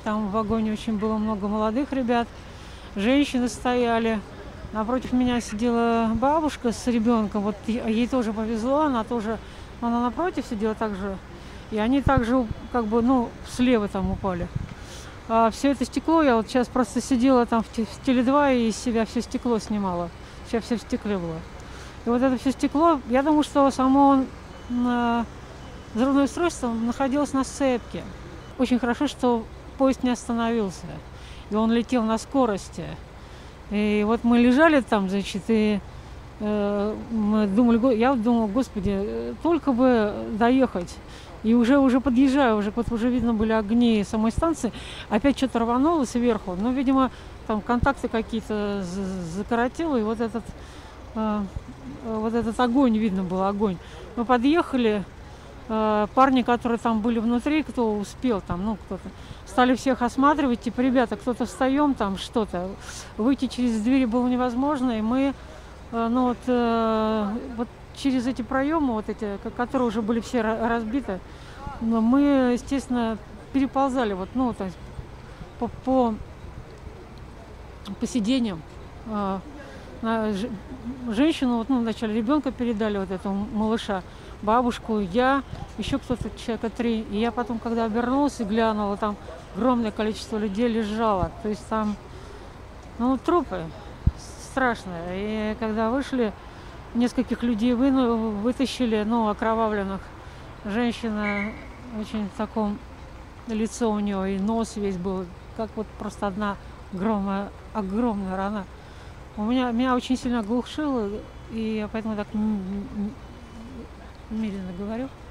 там в вагоне очень было много молодых ребят, женщины стояли. Напротив меня сидела бабушка с ребенком, вот ей тоже повезло, она напротив сидела также, и они также как бы, ну, слева там упали. А все это стекло, я вот сейчас просто сидела там в Теле2 и из себя все стекло снимала, сейчас все в стекле было. И вот это все стекло, я думаю, что само взрывное устройство находилось на сцепке. Очень хорошо, что поезд не остановился, и он летел на скорости. И вот мы лежали там, значит, и мы думали, я думала, господи, только бы доехать. И уже подъезжаю, уже видно были огни самой станции. Опять что-то рвануло сверху. Ну, видимо, там контакты какие-то закоротило, и вот этот огонь, видно был огонь. Мы подъехали, парни, которые там были внутри, кто успел там, ну, кто-то, стали всех осматривать, типа, ребята, кто-то встаем, там что-то. Выйти через двери было невозможно, и мы, вот через эти проемы, вот эти, которые уже были все разбиты, мы, естественно, переползали, вот, ну, то есть по сиденьям. Женщину, вот, ну, вначале ребенка передали, вот этого малыша, бабушку, я, еще кто-то, человека 3. И я потом, когда обернулась и глянула, там огромное количество людей лежало. То есть там, ну, трупы страшные. И когда вышли, нескольких людей вытащили, ну, окровавленных. Женщина очень в таком, лицо у нее и нос весь был, как вот просто одна огромная рана. Меня очень сильно оглушило, и я поэтому так медленно говорю.